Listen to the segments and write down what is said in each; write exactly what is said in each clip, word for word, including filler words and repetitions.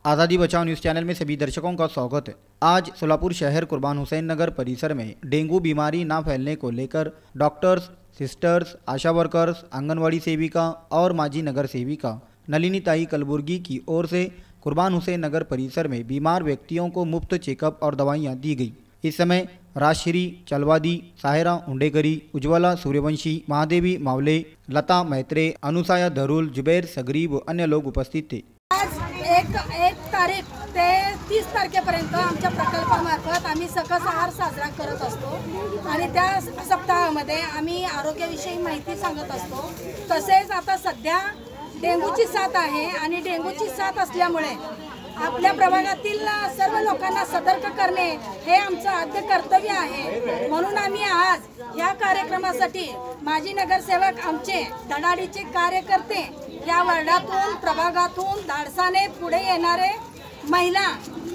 आज़ादी Bachao news channel में सभी दर्शकों का स्वागत है। आज सोलापुर शहर कुर्बान हुसैन नगर परिसर में डेंगू बीमारी ना फैलने को लेकर doctors, sisters, ASHA workers, anganwadi सेविका और माजी नगर सेविका नलिनी ताई कलबुर्गी की ओर से कुर्बान हुसैन नगर परिसर में बीमार व्यक्तियों को मुफ्त चेकअप और दवाइयाँ दी गई। इस समय राजश्री चलवादी, साहिरा उंडेकरी, उज्ज्वला सूर्यवंशी, महादेवी मावले, लता मैत्रे, अनुसाया धरुल, जुबैर सगरी व अन्य लोग उपस्थित थे। आज एक एक तारीख ते तीस तारखेपर्यंत आमच्या प्रकल्पामार्फत आम्ही सकस आहार साजरा करत असतो आणि त्या सप्ताहामध्ये आम्ही आरोग्याविषयी माहिती सांगत असतो। तसेच आता सध्या डेंगूची साथ आहे आणि डेंगूची साथ असल्यामुळे आपल्या प्रभागातील सर्व लोकांना सतर्क करणे हे आमचं आद्य कर्तव्य आहे। म्हणून आम्ही आज या कार्यक्रमासाठी माजी नगरसेवक आमचे धडाडीचे कार्यकर्ते या वार्डातून प्रभागातून धाडसाने पुढे येणारे महिला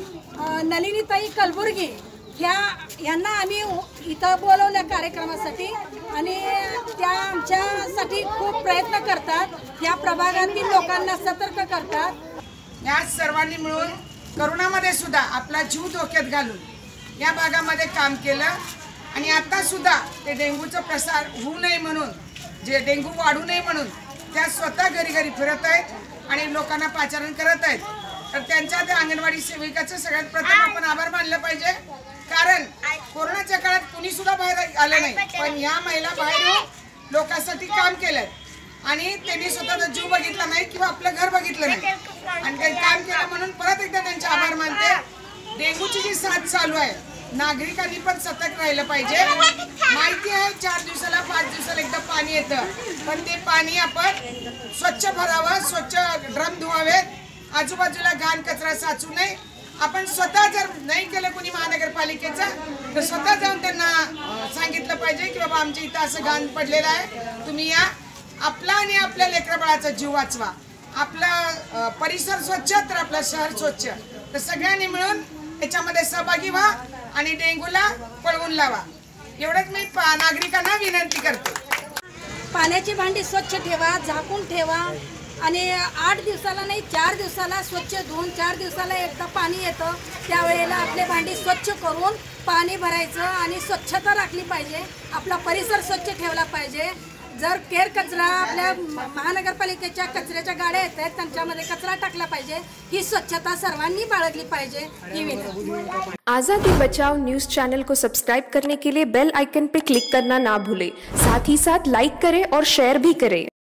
नलिनीताई कलबुर्गी ह्या यांना आम्ही इथं बोलवल्या कार्यक्रमासाठी आणि त्या आमच्यासाठी खूप प्रयत्न करतात। या प्रभागातील लोकांना सतर्क करतात। या सर्वांनी मिळून करोनामध्ये सुद्धा आपला जीव धोक्यात घालून या भागामध्ये काम केलं आणि आता सुद्धा ते डेंगूचा प्रसार होऊ नये म्हणून, जे डेंगू वाढू नये म्हणून त्या स्वतः घरी घरी फिरत आहेत आणि लोकांना पाचारण करत आहेत। तर त्यांच्या त्या अंगणवाडी सेविकाचं सगळ्यात प्रथम आपण आभार मानलं पाहिजे, कारण कोरोनाच्या काळात कुणी सुद्धा बाहेर आलं नाही, पण या महिला बाहेर लोकांसाठी काम केलं आणि त्यांनी स्वतःचा जीव बघितला नाही किंवा आपलं घर बघितलं नाही आणि ते काम केलं म्हणून परत एकदा त्यांचे आभार मानते। डेंगूची जी साथ चालू आहे, नागरिकांनी पण सतर्क राहिलं पाहिजे। माहिती आहे चार दिवसाला पाच दिवसाला एकदा पाणी येतं, पण ते पाणी आपण स्वच्छ भरावं, स्वच्छ ड्रम धुवावेत, आजूबाजूला घाण कचरा साचू नये। आपण स्वतः जर नाही केलं कोणी महानगरपालिकेचं तर स्वतः जाऊन त्यांना सांगितलं पाहिजे की बाबा आमच्या इथं असं घाण पडलेलं आहे, तुम्ही या, आपला आणि आपल्या लेकराबाळाचा जीव वाचवा। आपला परिसर स्वच्छ तर आपलं शहर स्वच्छ। तर सगळ्यांनी मिळून याच्यामध्ये सहभागी व्हा आणि डेंगूला पळवून लावा, एवढंच मी नागरिकांना विनंती करते। पाण्याची भांडी स्वच्छ ठेवा, झाकून ठेवा आणि आठ दिवसाला नाही चार दिवसाला स्वच्छ धुवून, चार दिवसाला एकदा पाणी येतं त्यावेळेला आपले भांडी स्वच्छ करून पाणी भरायचं आणि स्वच्छता राखली पाहिजे। आपला परिसर स्वच्छ ठेवला पाहिजे। जर केर कचरा आपल्या महानगरपालिकेच्या कचऱ्याच्या गाड्या येत आहेत त्यांच्यामध्ये कचरा टाकला पाहिजे, ही स्वच्छता सर्वांनी बाळगली पाहिजे ही विनंती। आज़ादी बचाओ न्यूज़ चैनल को सब्सक्राइब करने के लिए बेल आइकन पर क्लिक करना ना भूलें। साथ ही साथ लाइक करें और शेयर भी करें।